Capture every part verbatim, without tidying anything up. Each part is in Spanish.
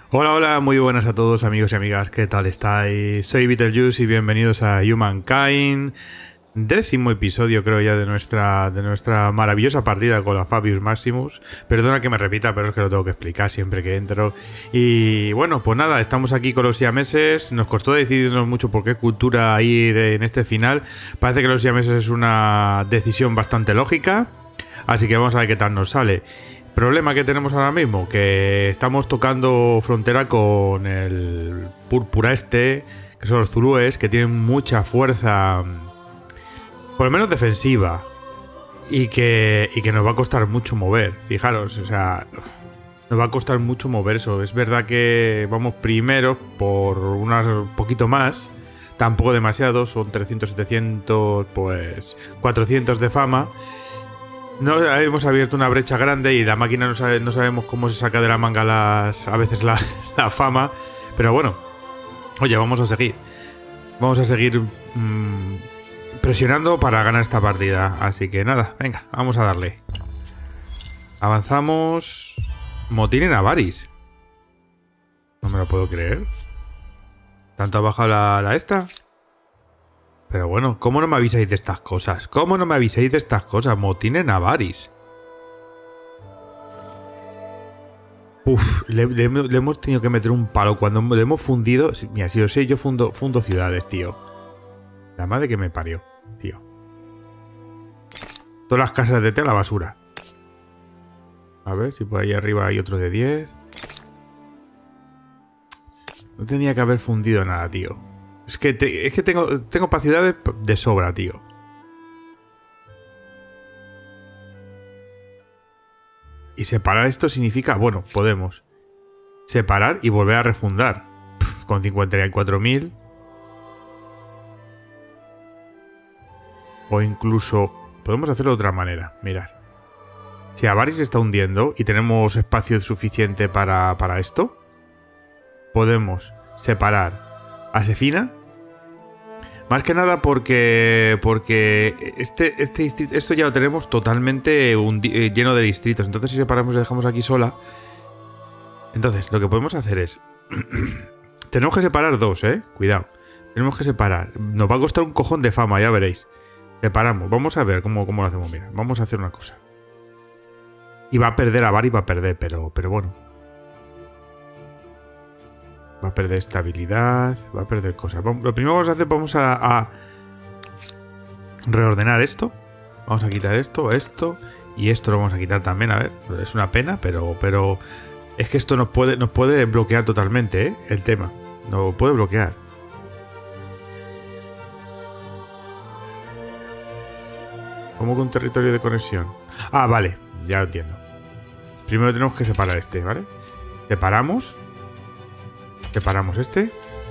Hola, hola, muy buenas a todos amigos y amigas, ¿qué tal estáis? Soy Betelgeuse y bienvenidos a Humankind, décimo episodio creo ya de nuestra, de nuestra maravillosa partida con la Fabius Maximus. Perdona que me repita, pero es que lo tengo que explicar siempre que entro. Y bueno, pues nada, estamos aquí con los siameses, nos costó decidirnos mucho por qué cultura ir en este final. Parece que los siameses es una decisión bastante lógica, así que vamos a ver qué tal nos sale. Problema que tenemos ahora mismo, que estamos tocando frontera con el púrpura este, que son los zulúes, que tienen mucha fuerza, por lo menos defensiva, y que, y que nos va a costar mucho mover. Fijaros, o sea, nos va a costar mucho mover eso. Es verdad que vamos primero por un poquito más, tampoco demasiado, son trescientos, setecientos, pues cuatrocientos de fama. No hemos abierto una brecha grande y la máquina no, sabe, no sabemos cómo se saca de la manga las, a veces la, la fama. Pero bueno, oye, vamos a seguir. Vamos a seguir mmm, presionando para ganar esta partida. Así que nada, venga, vamos a darle. Avanzamos. Motín en Avaris. No me lo puedo creer. ¿Tanto ha bajado la, la esta? Pero bueno, ¿cómo no me avisáis de estas cosas? ¿Cómo no me avisáis de estas cosas? Motín en Avaris. Uf, le, le, le hemos tenido que meter un palo cuando le hemos fundido. Mira, si lo sé, yo fundo, fundo ciudades, tío. La madre que me parió, tío. Todas las casas de té a la basura. A ver si por ahí arriba hay otro de diez. No tenía que haber fundido nada, tío. Es que, te, es que tengo, tengo para ciudades de sobra, tío. Y separar esto significa, bueno, podemos separar y volver a refundar. Pff, con cincuenta y cuatro mil. O incluso podemos hacerlo de otra manera. Mirad. Si Avaris se está hundiendo y tenemos espacio suficiente para, para esto, podemos separar a Sefina. Más que nada porque porque este, este distrito, esto ya lo tenemos totalmente lleno de distritos. Entonces si separamos y la dejamos aquí sola. Entonces lo que podemos hacer es... tenemos que separar dos, ¿eh? Cuidado. Tenemos que separar. Nos va a costar un cojón de fama, ya veréis. Separamos. Vamos a ver cómo, cómo lo hacemos. Mira, vamos a hacer una cosa. Y va a perder a Vari, va a perder, pero, pero bueno. Va a perder estabilidad, va a perder cosas. Vamos, lo primero que vamos a hacer, vamos a, a reordenar esto. Vamos a quitar esto, esto y esto lo vamos a quitar también. A ver, es una pena, pero, pero es que esto nos puede, nos puede bloquear totalmente, ¿eh? El tema. Nos puede bloquear. ¿Cómo que un territorio de conexión? Ah, vale, ya lo entiendo. Primero tenemos que separar este, ¿vale? Separamos. Separamos este.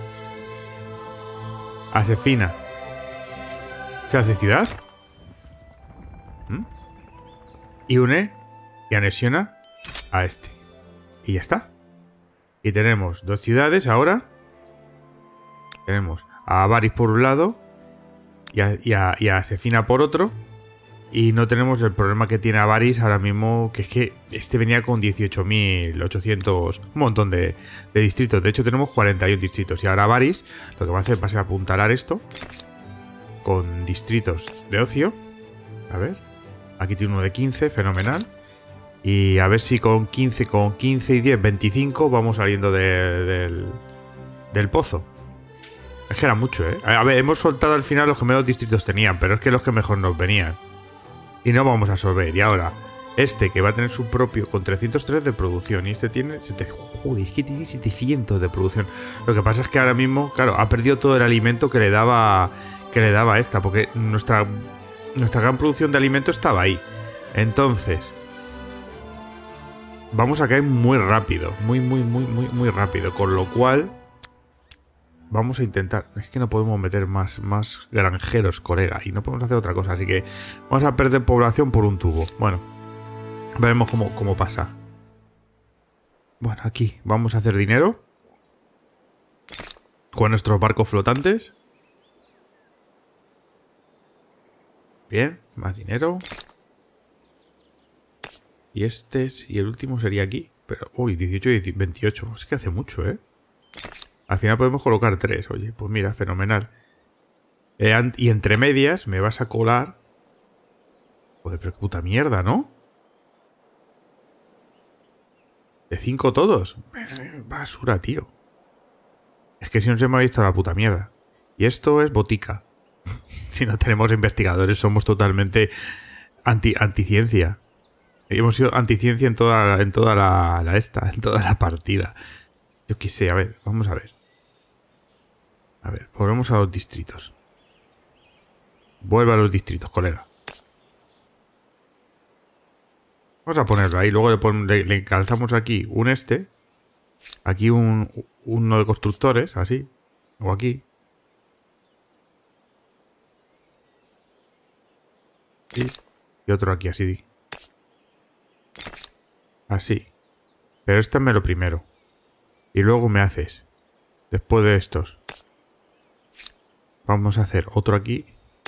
Asefina. ¿Se hace ciudad? ¿Mm? Y une y anexiona a este. Y ya está. Y tenemos dos ciudades ahora. Tenemos a Avaris por un lado y a, y a, y a Asefina por otro. Y no tenemos el problema que tiene Avaris ahora mismo, que es que este venía con dieciocho mil ochocientos, un montón de, de distritos. De hecho tenemos cuarenta y uno distritos. Y ahora Avaris lo que va a hacer va a ser apuntalar esto con distritos de ocio. A ver, aquí tiene uno de quince, fenomenal. Y a ver si con quince, con quince y diez, veinticinco vamos saliendo de, del, del pozo. Es que era mucho, ¿eh? A ver, hemos soltado al final los que menos distritos tenían, pero es que los que mejor nos venían. Y no vamos a absorber. Y ahora, este que va a tener su propio con trescientos tres de producción. Y este tiene... Joder, es que tiene setecientos de producción. Lo que pasa es que ahora mismo, claro, ha perdido todo el alimento que le daba que le daba esta. Porque nuestra, nuestra gran producción de alimento estaba ahí. Entonces, vamos a caer muy rápido. Muy, muy, muy, muy, muy rápido. Con lo cual... Vamos a intentar... Es que no podemos meter más, más granjeros, colega. Y no podemos hacer otra cosa. Así que vamos a perder población por un tubo. Bueno, veremos cómo, cómo pasa. Bueno, aquí vamos a hacer dinero. Con nuestros barcos flotantes. Bien, más dinero. Y este es... Y el último sería aquí. Pero, uy, dieciocho y veintiocho. Es que hace mucho, ¿eh? Al final podemos colocar tres. Oye, pues mira, fenomenal. Eh, y entre medias me vas a colar... Joder, pero qué puta mierda, ¿no? De cinco todos. Basura, tío. Es que si no se me ha visto la puta mierda. Y esto es botica. Si no tenemos investigadores, somos totalmente anti anticiencia. Hemos sido anticiencia en toda, en toda la, la esta, en toda la partida. Yo qué sé, a ver, vamos a ver. A ver, volvemos a los distritos. Vuelve a los distritos, colega. Vamos a ponerlo ahí. Luego le, pon, le, le calzamos aquí un este. Aquí un, uno de constructores, así. O aquí. Sí. Y otro aquí, así. Así. Pero este me lo primero. Y luego me haces. Después de estos. Vamos a hacer otro aquí.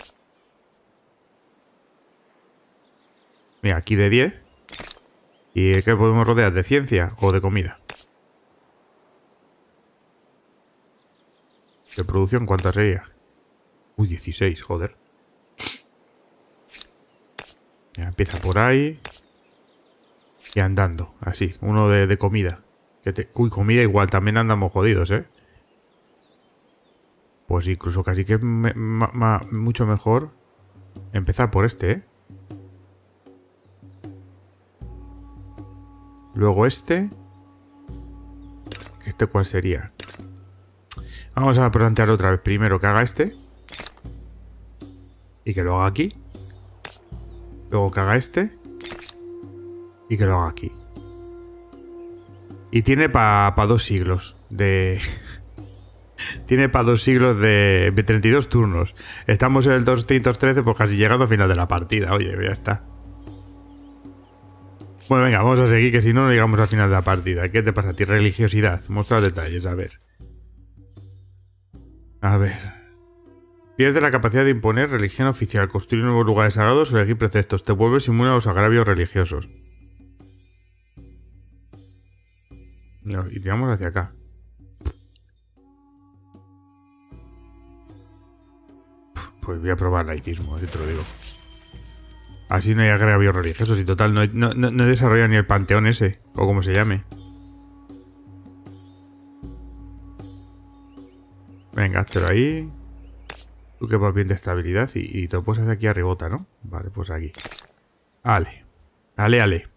Mira, aquí de diez. ¿Y qué podemos rodear? ¿De ciencia o de comida? ¿De producción cuánta sería? Uy, dieciséis, joder. Ya empieza por ahí. Y andando, así. Uno de, de comida. Que te, uy, comida igual. También andamos jodidos, ¿eh? Pues incluso casi que me, ma, ma, mucho mejor empezar por este, ¿eh? Luego este. ¿Este cuál sería? Vamos a plantear otra vez. Primero que haga este. Y que lo haga aquí. Luego que haga este. Y que lo haga aquí. Y tiene para pa dos siglos de... tiene para dos siglos de... de treinta y dos turnos. Estamos en el doscientos trece, pues casi llegando al final de la partida. Oye, ya está. Bueno, venga, vamos a seguir, que si no, no llegamos al final de la partida. ¿Qué te pasa a ti? Religiosidad. Muestra detalles, a ver. A ver. Pierdes la capacidad de imponer religión oficial, construir nuevos lugares sagrados o elegir preceptos. Te vuelves inmune a los agravios religiosos. No, y tiramos hacia acá. Pues voy a probar laicismo, así te lo digo. Así no hay agravios religiosos y total, no, no, no, no desarrolla ni el panteón ese, o como se llame. Venga, háztelo ahí. Tú que vas bien de estabilidad y, y te lo puedes hacer aquí arribota, ¿no? Vale, pues aquí. Ale. Ale, ale.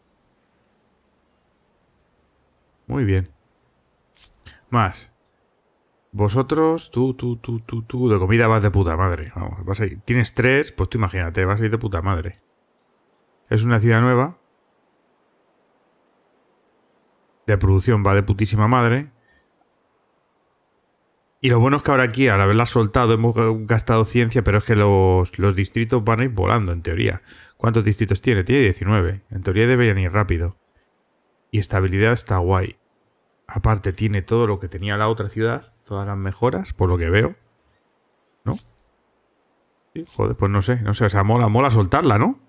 Muy bien. Más. Vosotros, tú, tú, tú, tú, tú, de comida vas de puta madre. Vamos, vas a ir. Tienes tres, pues tú imagínate, vas a ir de puta madre. Es una ciudad nueva. De producción va de putísima madre. Y lo bueno es que ahora aquí, al haberla soltado, hemos gastado ciencia, pero es que los, los distritos van a ir volando, en teoría. ¿Cuántos distritos tiene? Tiene diecinueve. En teoría deberían ir rápido. Y estabilidad está guay. Aparte tiene todo lo que tenía la otra ciudad. Todas las mejoras, por lo que veo. ¿No? Sí, joder, pues no sé. No sé, o sea, mola, mola soltarla, ¿no?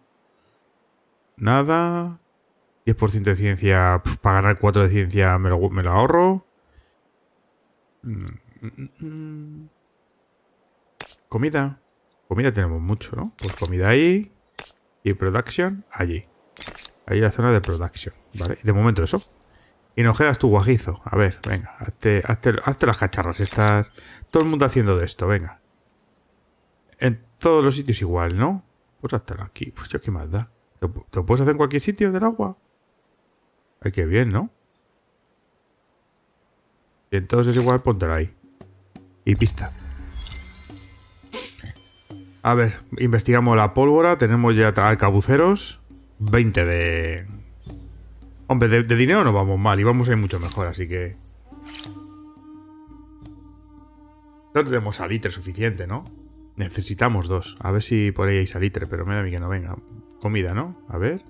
Nada. diez por ciento de ciencia. Pff, para ganar cuatro de ciencia me lo, me lo ahorro. Mm, mm, mm. Comida. Comida tenemos mucho, ¿no? Pues comida ahí. Y production allí. Ahí la zona de production. ¿Vale? Y de momento eso. Y nos quedas tu guajizo. A ver, venga. Hazte, hazte, hazte las cacharras. Estás todo el mundo haciendo de esto, venga. En todos los sitios igual, ¿no? Pues háztelo aquí. Pues yo qué más da. ¿Te, ¿Te lo puedes hacer en cualquier sitio del agua? Ay, qué bien, ¿no? Y entonces igual póntelo ahí. Y pista. A ver, investigamos la pólvora. Tenemos ya arcabuceros. veinte de... Hombre, de, de dinero no vamos mal. Y vamos a ir mucho mejor, así que... No tenemos salitre suficiente, ¿no? Necesitamos dos. A ver si por ahí hay salitre, pero me da a mí que no venga. Comida, ¿no? A ver.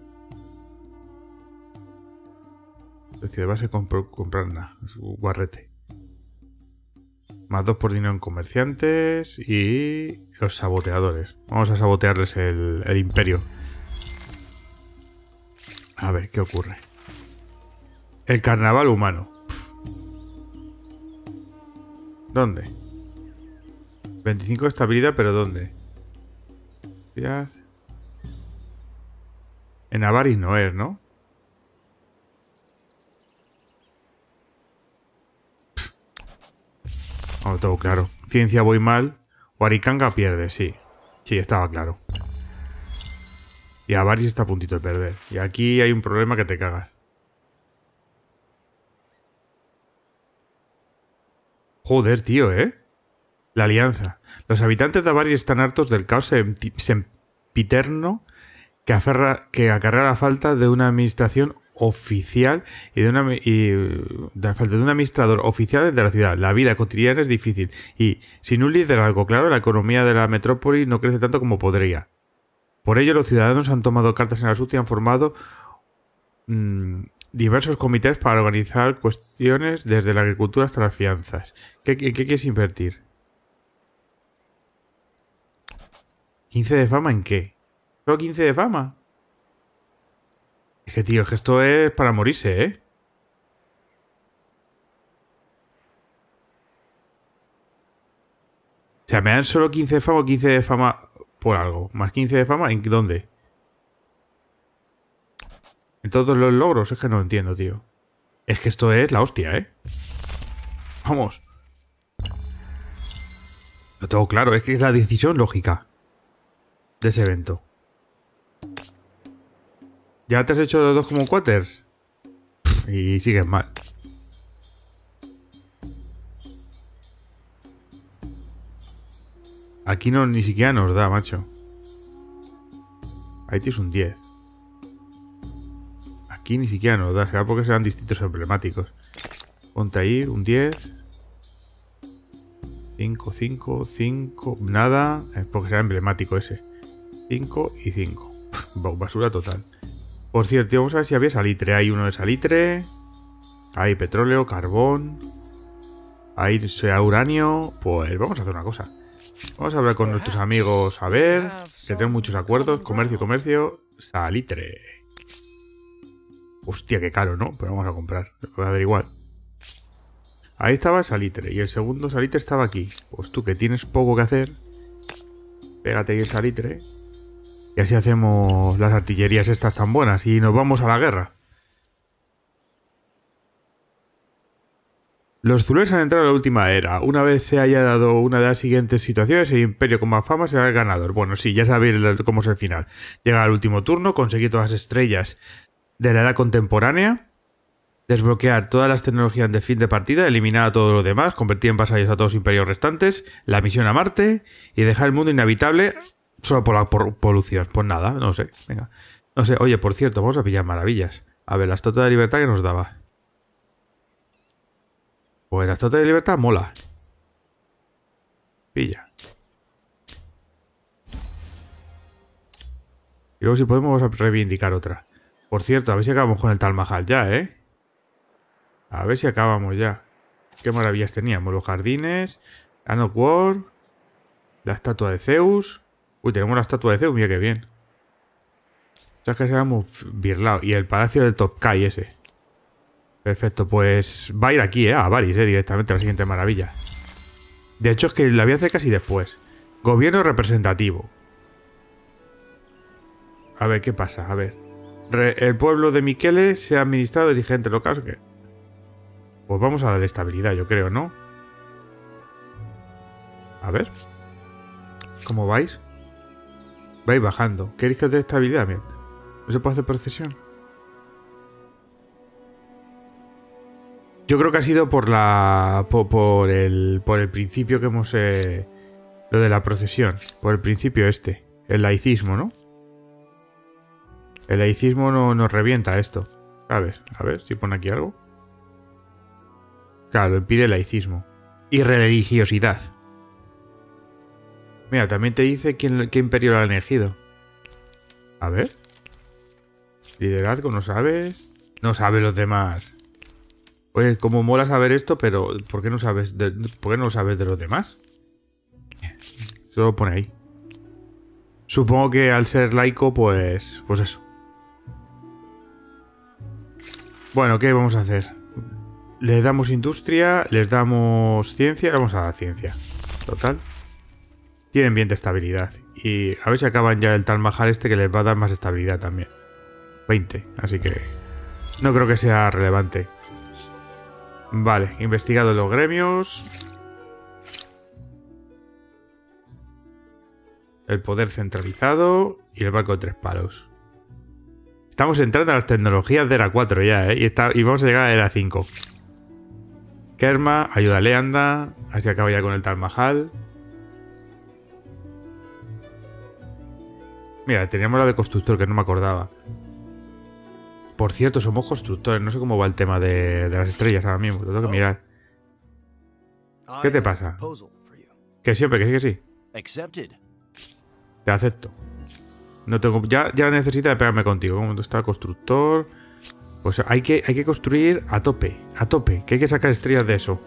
Precio de base, compro, comprar nada. Guarrete. Más dos por dinero en comerciantes. Y los saboteadores. Vamos a sabotearles el, el imperio. A ver, ¿qué ocurre? El carnaval humano. ¿Dónde? veinticinco de estabilidad, pero ¿dónde? En Avaris no es, ¿no? Oh, todo claro. Ciencia voy mal. Warikanga pierde, sí. Sí, estaba claro. Y Avaris está a puntito de perder. Y aquí hay un problema que te cagas. Joder, tío, ¿eh? La alianza. Los habitantes de Avaris están hartos del caos sempiterno que, aferra, que acarrea la falta de una administración oficial y de, una, y de la falta de un administrador oficial de la ciudad. La vida cotidiana es difícil y sin un liderazgo claro, la economía de la metrópoli no crece tanto como podría. Por ello, los ciudadanos han tomado cartas en el asunto y han formado mmm, diversos comités para organizar cuestiones desde la agricultura hasta las fianzas. ¿Qué, qué, qué quieres invertir? ¿quince de fama en qué? ¿Solo quince de fama? Es que, tío, es que esto es para morirse, ¿eh? O sea, me dan solo quince de fama o quince de fama por algo. ¿Más quince de fama? ¿En dónde? En todos los logros. Es que no entiendo, tío. Es que esto es la hostia, ¿eh? Vamos. Lo tengo claro. Es que es la decisión lógica de ese evento. ¿Ya te has hecho los dos como quarters? Y sigues mal. Aquí no ni siquiera nos da, macho. Ahí tienes un diez. Aquí ni siquiera nos da. Será porque serán distintos emblemáticos. Ponte ahí un diez. cinco, cinco, cinco. Nada. Es porque será emblemático ese. cinco y cinco. Basura total. Por cierto, vamos a ver si había salitre. Hay uno de salitre. Hay petróleo, carbón. Hay sea uranio. Pues vamos a hacer una cosa. Vamos a hablar con nuestros amigos. A ver. Que tenemos muchos acuerdos. Comercio, comercio. Salitre. Hostia, qué caro, ¿no? Pero vamos a comprar. Va a dar igual. Ahí estaba el salitre. Y el segundo salitre estaba aquí. Pues tú que tienes poco que hacer. Pégate ahí el salitre. Y así hacemos las artillerías estas tan buenas. Y nos vamos a la guerra. Los zulúes han entrado en la última era. Una vez se haya dado una de las siguientes situaciones, el imperio con más fama será el ganador. Bueno, sí, ya sabéis cómo es el final. Llega al último turno, conseguir todas las estrellas de la edad contemporánea, desbloquear todas las tecnologías de fin de partida, eliminar a todos los demás, convertir en vasallos a todos los imperios restantes, la misión a Marte y dejar el mundo inhabitable solo por la por polución. Pues nada, no sé, venga. No sé, oye, por cierto, vamos a pillar maravillas. A ver, la estatua de libertad que nos daba. Pues la estatua de libertad mola. Pilla. Y luego si podemos vamos a reivindicar otra. Por cierto, a ver si acabamos con el Taj Mahal ya, ¿eh? A ver si acabamos ya. Qué maravillas teníamos. Los jardines. Anok War. La estatua de Zeus. Uy, tenemos la estatua de Zeus. Mira qué bien. O sea, que seamos birlados. Y el palacio del Topkai ese. Perfecto, pues va a ir aquí, ¿eh? A Avaris, ¿eh? Directamente a la siguiente maravilla. De hecho, es que la voy a hacer casi después. Gobierno representativo. A ver, ¿qué pasa? A ver. Re el pueblo de Miquele se ha administrado dirigente local. ¿Qué? Pues vamos a darle estabilidad, yo creo, ¿no? A ver. ¿Cómo vais? Vais bajando. ¿Queréis que os dé estabilidad? Bien. ¿No se puede hacer procesión? Yo creo que ha sido por la por, por el por el principio que hemos eh, lo de la procesión, por el principio este, el laicismo, ¿no? El laicismo no nos revienta esto, ¿sabes? A ver si pone aquí algo. Claro, impide el laicismo y religiosidad. Mira, también te dice quién, qué imperio lo ha elegido. A ver. Liderazgo, ¿no sabes? No sabe los demás. Oye, como mola saber esto, pero ¿por qué no sabes de, ¿por qué no lo sabes de los demás? Solo pone ahí. Supongo que al ser laico, pues... Pues eso. Bueno, ¿qué vamos a hacer? Les damos industria, les damos ciencia, vamos a dar ciencia. Total. Tienen bien de estabilidad. Y a ver si acaban ya el Taj Mahal este que les va a dar más estabilidad también. veinte, así que no creo que sea relevante. Vale, investigado los gremios. El poder centralizado y el barco de tres palos. Estamos entrando a las tecnologías de era cuatro ya, ¿eh? Y, está, y vamos a llegar a era cinco. Kerma, ayúdale, anda. Así acaba ya con el Taj Mahal. Mira, teníamos la de constructor, que no me acordaba. Por cierto, somos constructores. No sé cómo va el tema de, de las estrellas ahora mismo. Lo tengo que mirar. ¿Qué te pasa? Que siempre, que sí, que sí. Te acepto. No tengo, ya, ya necesita de pegarme contigo. ¿Cómo está constructor? Pues hay que, hay que construir a tope. A tope. Que hay que sacar estrellas de eso.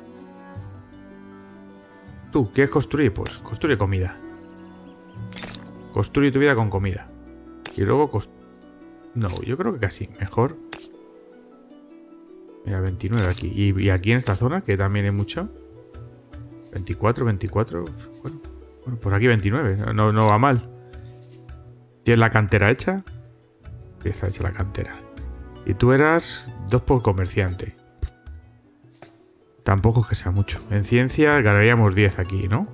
¿Tú quieres construir? Pues construye comida. Construye tu vida con comida. Y luego... No, yo creo que casi mejor. Mira, veintinueve aquí. Y, y aquí en esta zona, que también hay mucho. veinticuatro, veinticuatro. Bueno, bueno por aquí veintinueve. No, no va mal. ¿Tienes la cantera hecha? Sí, está hecha la cantera. Y tú eras dos por comerciante. Tampoco es que sea mucho. En ciencia ganaríamos diez aquí, ¿no?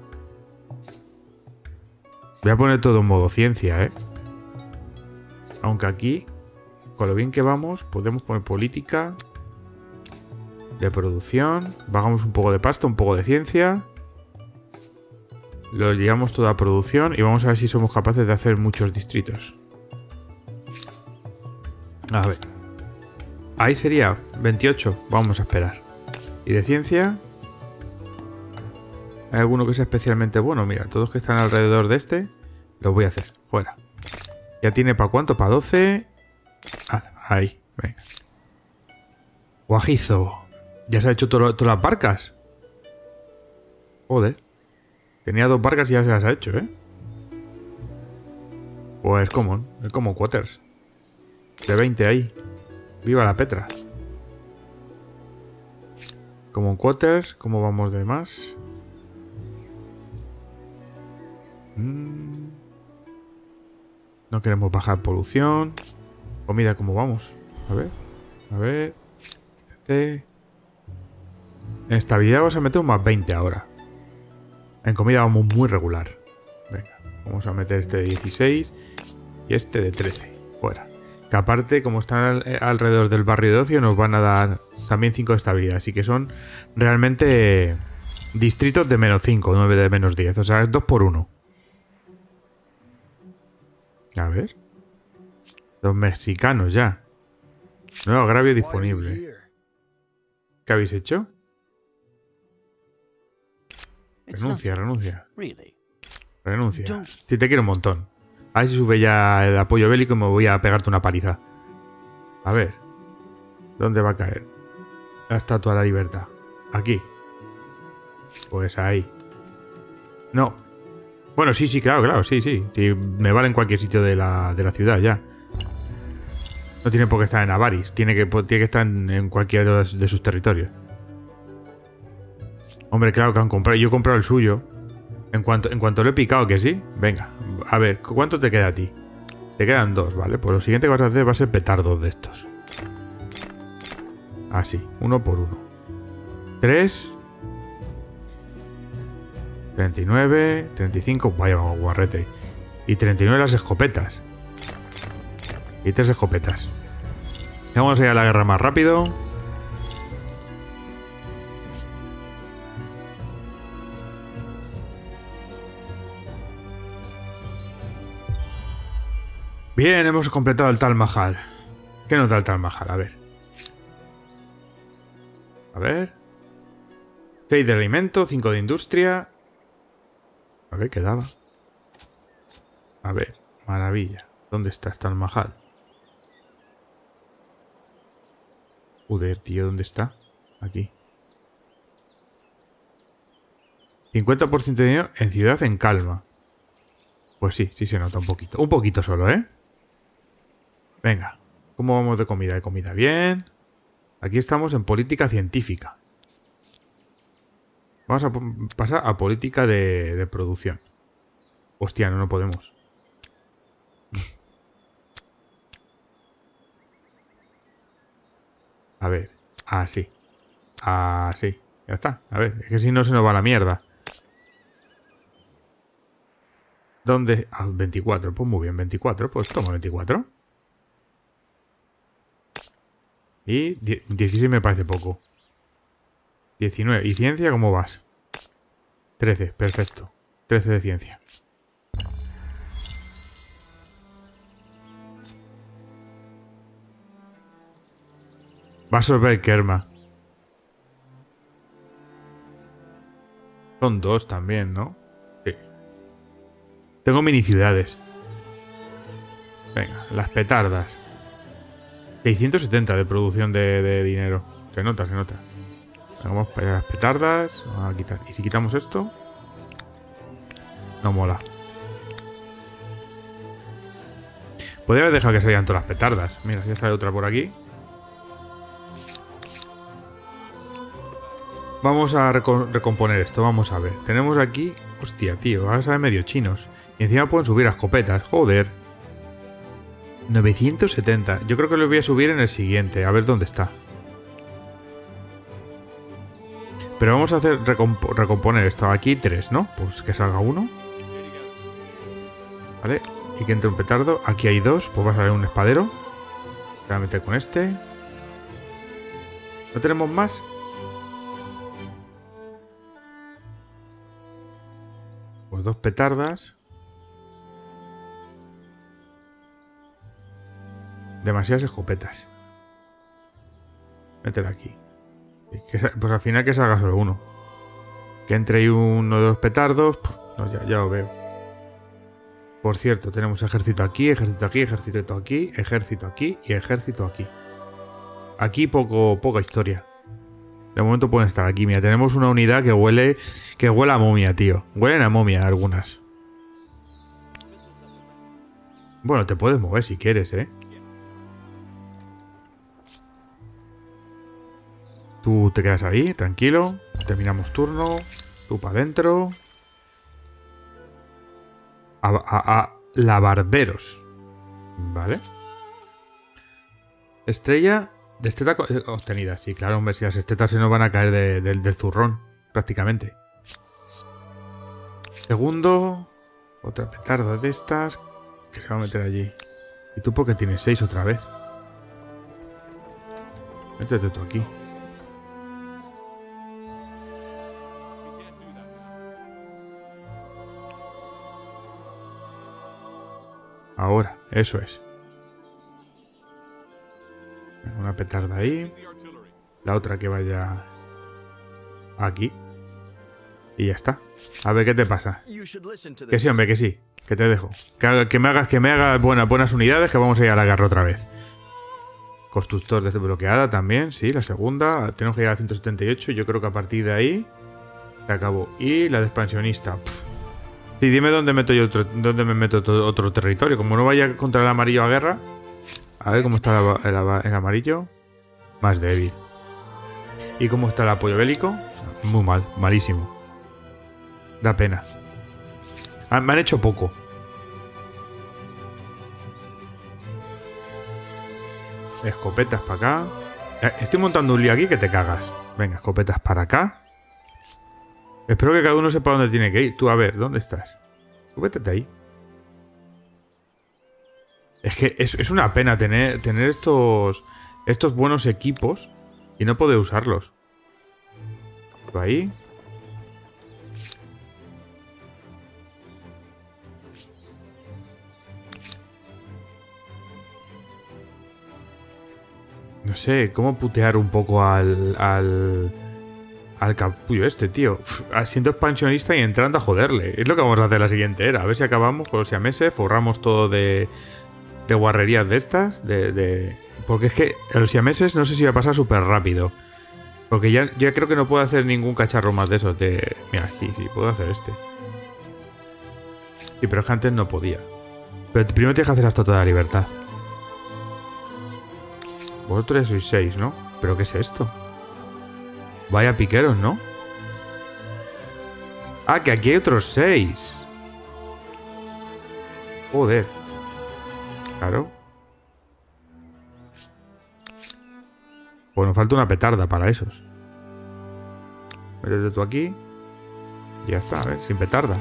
Voy a poner todo en modo ciencia, ¿eh? Aunque aquí, con lo bien que vamos, podemos poner política de producción. Bajamos un poco de pasta, un poco de ciencia. Lo llevamos toda a producción y vamos a ver si somos capaces de hacer muchos distritos. A ver. Ahí sería veintiocho. Vamos a esperar. ¿Y de ciencia? ¿Hay alguno que sea especialmente bueno? Mira, todos que están alrededor de este, los voy a hacer. Fuera. Ya tiene para cuánto, para doce. Ah, ahí, venga. Guajizo. Ya se ha hecho todo, todas las barcas. Joder. Tenía dos barcas y ya se las ha hecho, ¿eh? Pues common, es como quarters. De veinte ahí. Viva la Petra. Como quarters, ¿cómo vamos de más? Mm. No queremos bajar polución. Comida, ¿cómo vamos? A ver, a ver. Quítate. En estabilidad vamos a meter un más veinte ahora. En comida vamos muy regular. Venga, vamos a meter este de dieciséis y este de trece. Fuera. Que aparte, como están al, alrededor del barrio de ocio, nos van a dar también cinco de estabilidad. Así que son realmente distritos de menos cinco, nueve de menos diez. O sea, es dos por uno. A ver. Los mexicanos ya. Nuevo agravio disponible. ¿Qué habéis hecho? Renuncia, renuncia. Renuncia. Si te quiero un montón. A ver si sube ya el apoyo bélico y me voy a pegarte una paliza. A ver. ¿Dónde va a caer? La estatua de la libertad. Aquí. Pues ahí. No. Bueno, sí, sí, claro, claro, sí, sí. Sí, me vale en cualquier sitio de la, de la ciudad ya. No tiene por qué estar en Avaris. Tiene que, tiene que estar en, en cualquiera de, los, de sus territorios. Hombre, claro que han comprado. Yo he comprado el suyo. En cuanto, en cuanto lo he picado, que sí. Venga, a ver, ¿cuánto te queda a ti? Te quedan dos, ¿vale? Pues lo siguiente que vas a hacer va a ser petar dos de estos. Así, uno por uno. Tres. treinta y nueve, treinta y cinco, vaya guarrete. Y treinta y nueve las escopetas. Y tres escopetas. Vamos a ir a la guerra más rápido. Bien, hemos completado el Taj Mahal. ¿Qué nos da el Taj Mahal? A ver. A ver. seis de alimento, cinco de industria. A ver, ¿qué daba? A ver, maravilla. ¿Dónde está el Taj Mahal? Joder, tío, ¿dónde está? Aquí. cincuenta por ciento de dinero en ciudad en calma. Pues sí, sí se nota un poquito. Un poquito solo, ¿eh? Venga. ¿Cómo vamos de comida? De comida bien. Aquí estamos en política científica. Vamos a pasar a política de, de producción. Hostia, no, no podemos. A ver, así. Así. Ya está. A ver, es que si no se nos va la mierda. ¿Dónde? Ah, veinticuatro. Pues muy bien, veinticuatro. Pues toma veinticuatro. Y dieciséis me parece poco. diecinueve. ¿Y ciencia cómo vas? trece, perfecto. trece de ciencia. Va a absorber Kerma. Son dos también, ¿no? Sí. Tengo mini ciudades. Venga, las petardas. seiscientos setenta de producción de, de dinero. Se nota, se nota. Vamos a las petardas. Vamos a quitar. Y si quitamos esto, no mola. Podría haber dejado que salieran todas las petardas. Mira, ya sale otra por aquí. Vamos a recomponer esto. Vamos a ver. Tenemos aquí... Hostia, tío. Ahora salen medio chinos. Y encima pueden subir a escopetas. Joder. novecientos setenta. Yo creo que lo voy a subir en el siguiente. A ver dónde está. Pero vamos a hacer recomp recomponer esto. Aquí tres, ¿no? Pues que salga uno. Vale. Y que entre un petardo. Aquí hay dos. Pues va a salir un espadero. Voy a meter con este. ¿No tenemos más? Pues dos petardas. Demasiadas escopetas. Métela aquí. Que, pues al final que salga solo uno. Que entre ahí uno de los petardos. Pues, no, ya, ya lo veo. Por cierto, tenemos ejército aquí, ejército aquí, ejército aquí, ejército aquí y ejército aquí. Aquí poco, poca historia. De momento pueden estar aquí. Mira, tenemos una unidad que huele, que huele a momia, tío. Huelen a momia algunas. Bueno, te puedes mover si quieres, ¿eh? Tú te quedas ahí, tranquilo. Terminamos turno. Tú para adentro. A, a, a labarderos. Vale. Estrella de esteta obtenida. Sí, claro, hombre, si las estetas se nos van a caer de, de, del zurrón, prácticamente. Segundo. Otra petarda de estas. Que se va a meter allí. ¿Y tú por qué tienes seis otra vez? Métete tú aquí. Ahora, eso es. Una petarda ahí. La otra que vaya aquí. Y ya está. A ver qué te pasa. Que sí, hombre, que sí. Que te dejo. Que, haga, que me hagas que me hagas buenas, buenas unidades, que vamos a ir a la guerra otra vez. Constructor desbloqueada también, sí, la segunda. Tenemos que llegar a ciento setenta y ocho. Yo creo que a partir de ahí se acabó. Y la de expansionista. Pff. Sí, dime dónde meto yo otro, dónde me meto otro, otro territorio. Como no vaya contra el amarillo a guerra. A ver cómo está el, el, el amarillo. Más débil. ¿Y cómo está el apoyo bélico? Muy mal, malísimo. Da pena. Ah, me han hecho poco. Escopetas para acá. Estoy montando un lío aquí que te cagas. Venga, escopetas para acá. Espero que cada uno sepa dónde tiene que ir. Tú, a ver, ¿dónde estás? Tú vétete ahí. Es que es, es una pena tener, tener estos, estos buenos equipos y no poder usarlos. Tú ahí. No sé, cómo putear un poco al... al Al capullo este, tío. Uf, siendo expansionista y entrando a joderle. Es lo que vamos a hacer la siguiente era. A ver si acabamos con los siameses. Forramos todo de, de guarrerías de estas. De, de... Porque es que los siameses no sé si va a pasar súper rápido. Porque ya, ya creo que no puedo hacer ningún cacharro más de esos. De... Mira, aquí sí, puedo hacer este. Sí, pero es que antes no podía. Pero primero tienes que hacer hasta toda la libertad. Vosotros ya sois seis, ¿no? ¿Pero qué es esto? Vaya piqueros, ¿no? Ah, que aquí hay otros seis. Joder. Claro. Pues nos falta una petarda para esos. Métete tú aquí. Y ya está, a ver, sin petarda.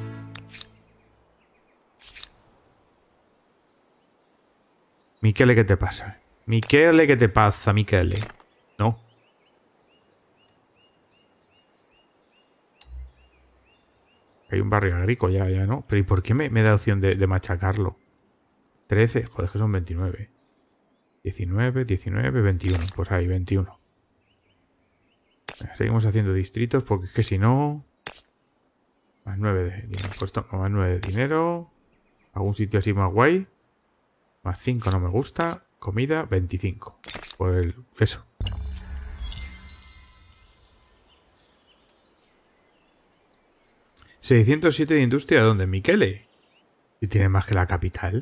Michele, ¿qué te pasa? Michele, ¿qué te pasa, Michele? No. Hay un barrio agrícola, ya, ya, ¿no? Pero ¿y por qué me, me da opción de, de machacarlo? trece, joder, que son veintinueve. diecinueve, diecinueve, veintiuno. Pues ahí, veintiuno. Seguimos haciendo distritos porque es que si no... Más nueve de dinero. Pues toma, más nueve de dinero. Algún sitio así más guay. Más cinco no me gusta. Comida, veinticinco. Por el... eso. seiscientos siete de industria, ¿dónde? Michele. ¿Y tiene más que la capital?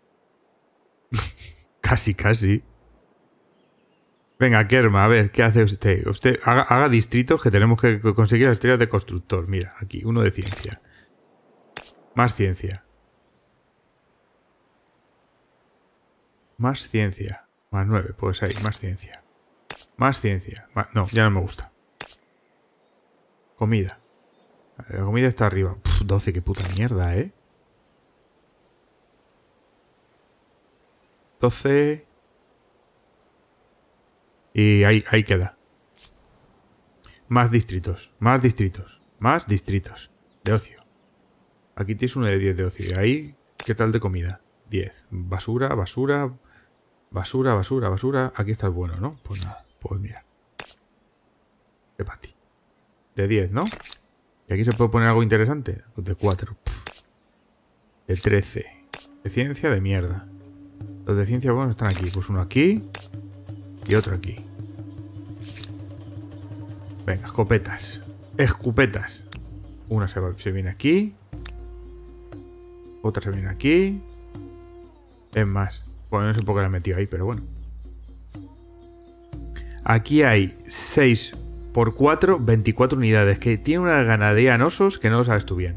Casi, casi. Venga, Kerma, a ver, ¿qué hace usted? Usted haga, haga distritos que tenemos que conseguir las estrellas de constructor. Mira, aquí, uno de ciencia. Más ciencia. Más ciencia. Más nueve, pues ahí, más ciencia. Más ciencia. Más, no, ya no me gusta. Comida. La comida está arriba. Pff, doce, qué puta mierda, ¿eh? doce... Y ahí, ahí queda. Más distritos. Más distritos. Más distritos. De ocio. Aquí tienes uno de diez de ocio. Y ahí, ¿qué tal de comida? diez. Basura, basura. Basura, basura, basura. Aquí está el bueno, ¿no? Pues nada. Pues mira. De para ti. De diez, ¿no? Y aquí se puede poner algo interesante. De cuatro. De trece. De ciencia, de mierda. Los de ciencia, bueno, están aquí. Pues uno aquí. Y otro aquí. Venga, escopetas. Escupetas. Una se, va, se viene aquí. Otra se viene aquí. Es más. Bueno, no sé por qué la he metido ahí, pero bueno. Aquí hay seis por cuatro, veinticuatro unidades. Que tiene una ganadería en osos que no lo sabes tú bien.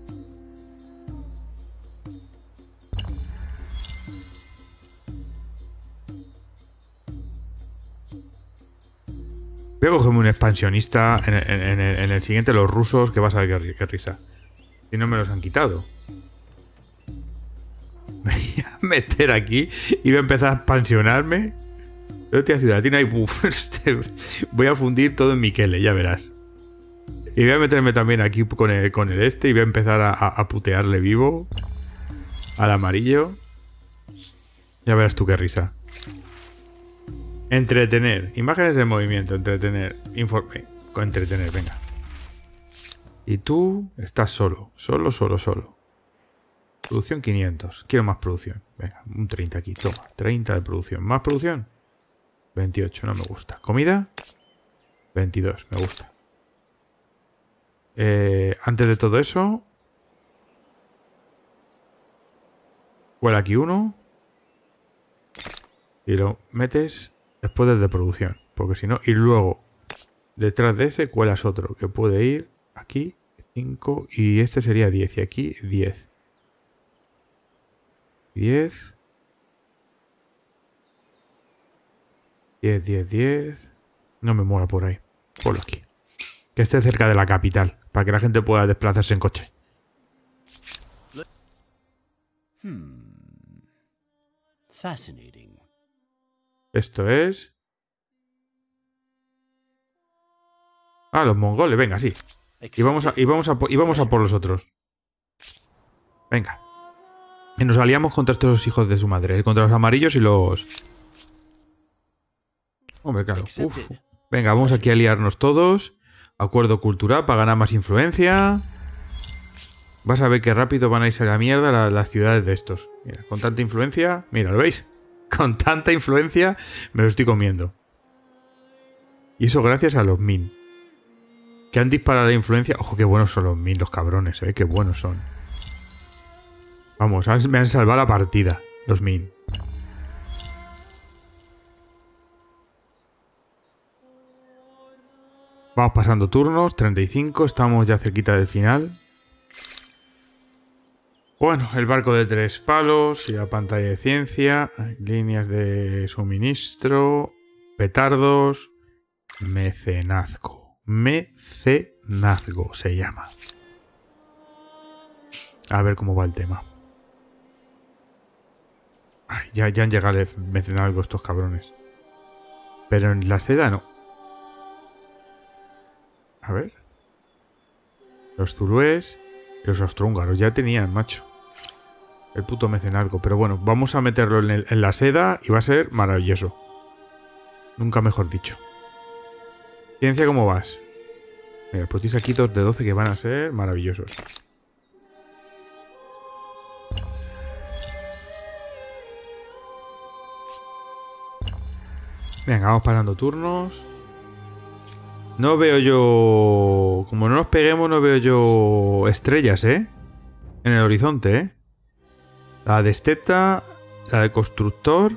Voy a cogerme un expansionista en, en, en, el, en el siguiente, los rusos, que vas a ver qué, qué risa. Si no me los han quitado. Me voy a meter aquí y voy a empezar a expansionarme. Yo estoy a Ciudadina y uf, voy a fundir todo en Michele, ya verás. Y voy a meterme también aquí con el, con el este y voy a empezar a, a putearle vivo al amarillo. Ya verás tú qué risa. Entretener. Imágenes de movimiento. Entretener. Informe. Entretener, venga. Y tú estás solo. Solo, solo, solo. Producción quinientos. Quiero más producción. Venga, un treinta aquí. Toma. treinta de producción. ¿Más producción? veintiocho. No me gusta. ¿Comida? veintidós. Me gusta. Eh, antes de todo eso... Huele aquí uno. Y lo metes... Después del de producción, porque si no, y luego detrás de ese cuelas otro que puede ir aquí cinco y este sería diez y aquí diez. diez. diez, diez, diez. No me muera por ahí. Ponlo aquí. Que esté cerca de la capital, para que la gente pueda desplazarse en coche. Hmm. Fascinating. Esto es... Ah, los mongoles, venga, sí. Y vamos a, y vamos a, y vamos a por los otros. Venga. Y nos aliamos contra estos hijos de su madre. Contra los amarillos y los... Hombre, claro. Uf. Venga, vamos aquí a liarnos todos. Acuerdo cultural para ganar más influencia. Vas a ver qué rápido van a irse a la mierda las, las ciudades de estos. Mira, con tanta influencia... Mira, ¿lo veis? Con tanta influencia me lo estoy comiendo. Y eso gracias a los Min. Que han disparado la influencia. Ojo, qué buenos son los Min, los cabrones, ¿eh? Qué buenos son. Vamos, han, me han salvado la partida, los Min. Vamos pasando turnos, treinta y cinco, estamos ya cerquita del final. Bueno, el barco de tres palos y la pantalla de ciencia, líneas de suministro, petardos, mecenazgo. Mecenazgo se llama. A ver cómo va el tema. Ay, ya, ya han llegado al mecenazgo estos cabrones. Pero en la seda no. A ver. Los zulúes y los austrohúngaros ya tenían, macho. El puto mecenazgo. Pero bueno, vamos a meterlo en, el, en la seda y va a ser maravilloso. Nunca mejor dicho. Ciencia, ¿cómo vas? Mira, pues tienes aquí dos de doce que van a ser maravillosos. Venga, vamos parando turnos. No veo yo... Como no nos peguemos, no veo yo estrellas, ¿eh? En el horizonte, ¿eh? La de esteta, la de constructor.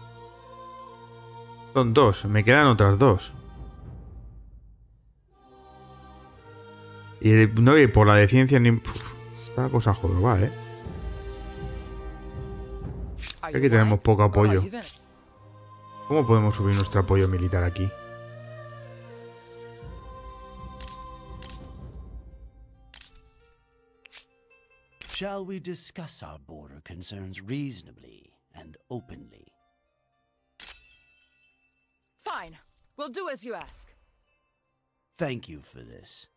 Son dos, me quedan otras dos. Y no voy por la de ciencia ni... Uf, esta cosa jodida, ¿eh? Aquí tenemos poco apoyo. ¿Cómo podemos subir nuestro apoyo militar aquí? Shall we discuss our border concerns reasonably and openly? Fine. We'll do as you ask. Thank you for this.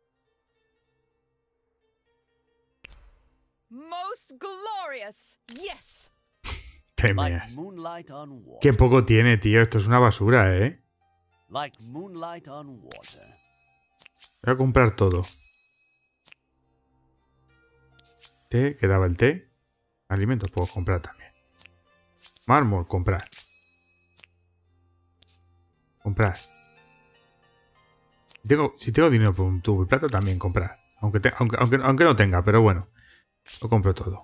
Most glorious. Yes. Te Like meas. moonlight on water. Qué poco tiene, tío. Esto es una basura, ¿eh? Like moonlight on water. Voy a comprar todo. Té, quedaba el té. Alimentos puedo comprar también. Mármol, comprar. Comprar. Si tengo, si tengo dinero por un tubo y plata, también comprar. Aunque, te, aunque, aunque, aunque no tenga, pero bueno. Lo compro todo.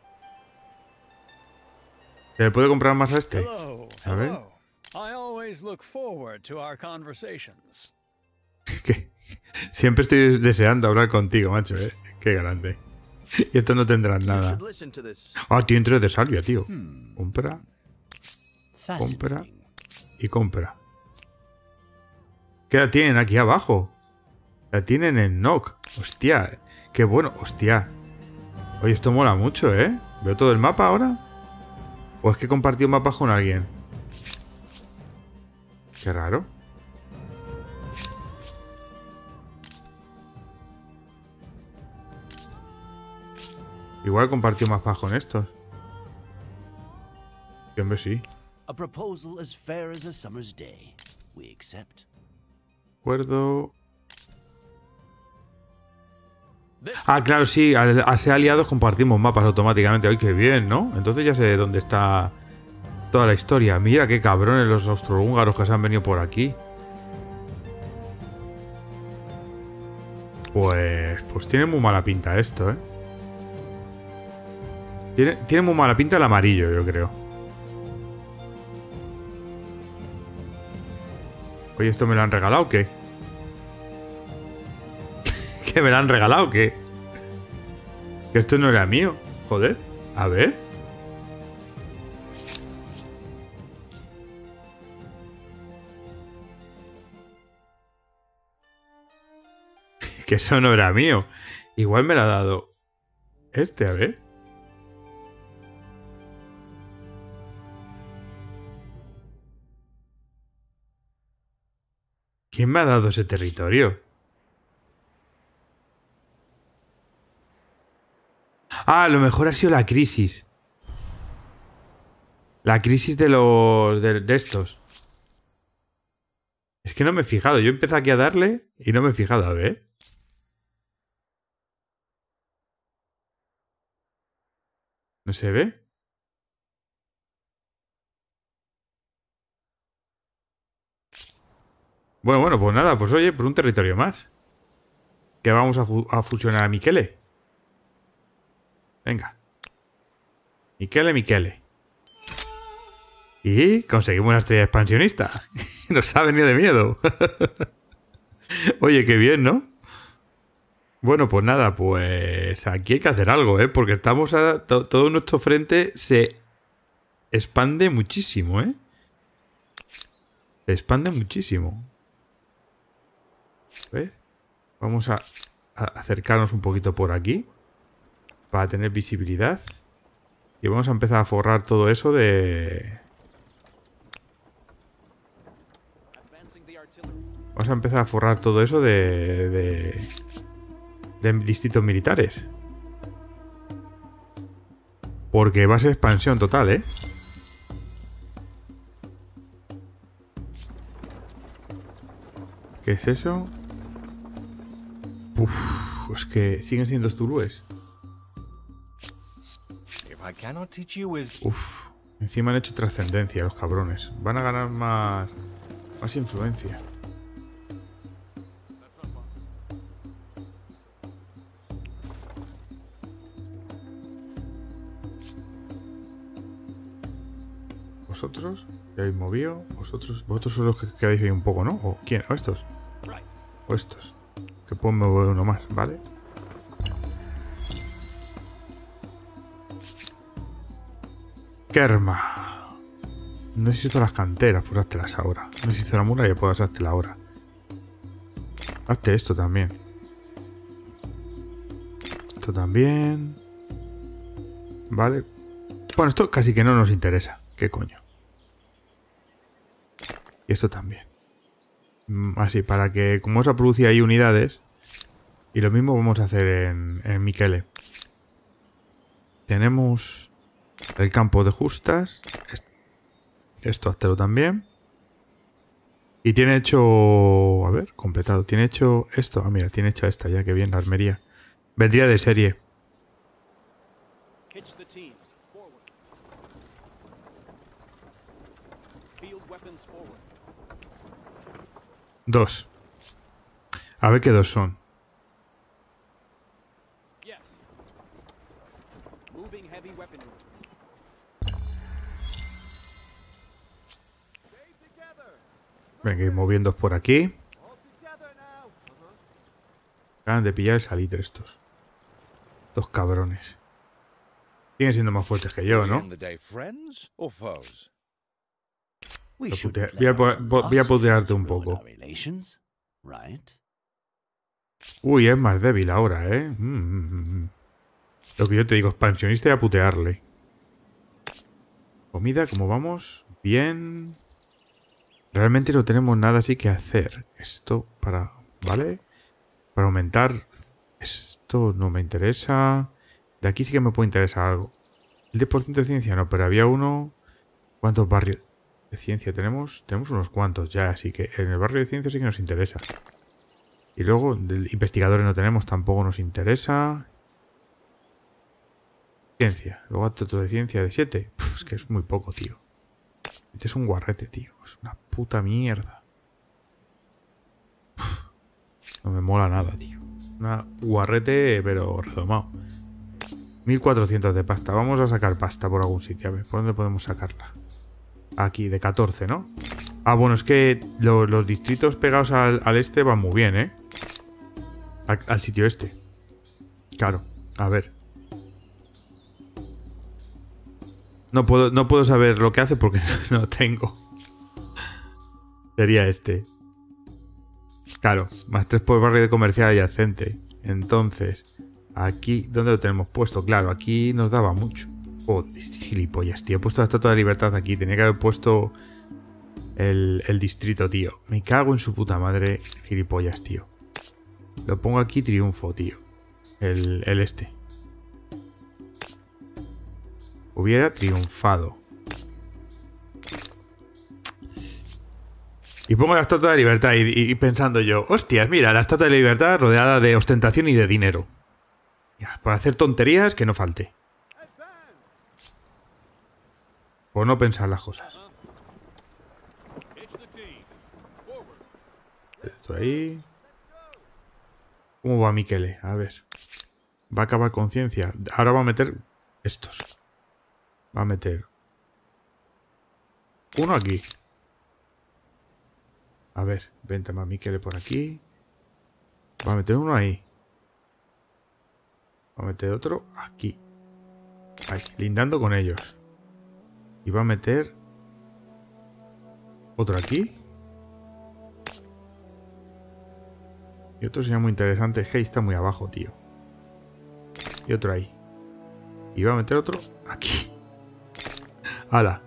¿Se le puede comprar más a este? Hello, A ver. hello. I always look forward to our conversations. Que siempre estoy deseando hablar contigo, macho, ¿eh? Qué grande. Y estos no tendrán nada. Ah, tiene tres de salvia, tío. Compra, compra Fascinating. y compra. ¿Qué la tienen aquí abajo? La tienen en Nock. Hostia, qué bueno. Hostia. Oye, esto mola mucho, ¿eh? ¿Veo todo el mapa ahora? ¿O es que compartí un mapa con alguien? Qué raro. Igual compartió mapas con estos. Sí, hombre, sí. A proposal as fair as a summer's day. We accept. Acuerdo. Ah, claro, sí. Al, al ser aliados compartimos mapas automáticamente. ¡Ay, qué bien!, ¿no? Entonces ya sé dónde está toda la historia. Mira qué cabrones los austrohúngaros que se han venido por aquí. Pues... Pues tiene muy mala pinta esto, ¿eh? Tiene, tiene muy mala pinta el amarillo, yo creo. Oye, ¿esto me lo han regalado o qué? ¿Que me lo han regalado o qué? Que esto no era mío. Joder. A ver. Que eso no era mío. Igual me lo ha dado este, a ver. ¿Quién me ha dado ese territorio? Ah, a lo mejor ha sido la crisis. La crisis de los... de, de estos. Es que no me he fijado. Yo empecé aquí a darle y no me he fijado. A ver. ¿No se ve? Bueno, bueno, pues nada. Pues oye, por un territorio más. Que vamos a, fu a fusionar a Michele. Venga. Michele, Michele. Y conseguimos una estrella expansionista. Nos ha venido de miedo. Oye, qué bien, ¿no? Bueno, pues nada, pues aquí hay que hacer algo, ¿eh? Porque estamos a, to, todo nuestro frente se expande muchísimo, ¿eh? Se expande muchísimo. ¿Ves? Vamos a, a acercarnos un poquito por aquí para tener visibilidad. Y vamos a empezar a forrar todo eso de... Vamos a empezar a forrar todo eso de... de... de distritos militares. Porque va a ser expansión total, ¿eh? ¿Qué es eso? Uf, es que siguen siendo Zulúes. Uf, encima han hecho trascendencia los cabrones. Van a ganar más... más influencia. ¿Vosotros? ¿Ya habéis movido? ¿Vosotros? ¿Vosotros sois los que quedáis ahí un poco, no? ¿O quién? ¿O estos? ¿O estos? Que pueden mover uno más, ¿vale? Kerma. No necesito las canteras, pues háztelas ahora. No necesito la muralla, puedo háztela ahora. Hazte esto también. Esto también. Vale. Bueno, esto casi que no nos interesa. ¿Qué coño? Y esto también. Así, para que, como vamos a producir ahí unidades, y lo mismo vamos a hacer en, en Miquele. Tenemos el campo de justas. Esto, háztelo también. Y tiene hecho... A ver, completado. Tiene hecho esto. Ah, mira, tiene hecha esta ya, que bien, la armería. Vendría de serie. Dos. A ver qué dos son. Venga, ir moviendo por aquí. Acaban de pillar el salitre estos. Dos cabrones. Siguen siendo más fuertes que yo, ¿no? Voy a, voy a putearte un poco. Uy, es más débil ahora, ¿eh? Mm, mm, mm. Lo que yo te digo, expansionista y a putearle. Comida, ¿cómo vamos? Bien. Realmente no tenemos nada así que hacer. Esto para... ¿Vale? Para aumentar... Esto no me interesa. De aquí sí que me puede interesar algo. El diez por ciento de ciencia no, pero había uno... ¿Cuántos barrios de ciencia tenemos? Tenemos unos cuantos ya, así que en el barrio de ciencia sí que nos interesa. Y luego, de investigadores no tenemos, tampoco nos interesa. Ciencia. Luego otro de ciencia de siete. Uf, es que es muy poco, tío. Este es un guarrete, tío. Es una puta mierda. Uf, no me mola nada, tío. Una guarrete, pero redomado. mil cuatrocientos de pasta. Vamos a sacar pasta por algún sitio. A ver, ¿por dónde podemos sacarla? Aquí, de catorce, ¿no? Ah, bueno, es que lo, los distritos pegados al, al este van muy bien, ¿eh? Al, al sitio este. Claro, a ver. No puedo, no puedo saber lo que hace porque no tengo. Sería este. Claro, más tres por barrio de comercial adyacente. Entonces, aquí, ¿dónde lo tenemos puesto? Claro, aquí nos daba mucho. Joder, gilipollas, tío. He puesto la Estatua de Libertad aquí. Tenía que haber puesto el, el distrito, tío. Me cago en su puta madre, gilipollas, tío. Lo pongo aquí, triunfo, tío. El, el este. Hubiera triunfado. Y pongo la Estatua de Libertad y, y, y pensando yo, hostias, mira, la Estatua de Libertad rodeada de ostentación y de dinero. Ya, para hacer tonterías que no falte. Por no pensar las cosas. Esto ahí. ¿Cómo va Miquele? A ver. Va a acabar conciencia. Ahora va a meter estos. Va a meter uno aquí. A ver, vente más Miquele por aquí. Va a meter uno ahí. Va a meter otro aquí. Ahí, lindando con ellos. Y va a meter otro aquí. Y otro sería muy interesante. Es que ahí está muy abajo, tío. Y otro ahí. Y va a meter otro aquí. ¡Hala!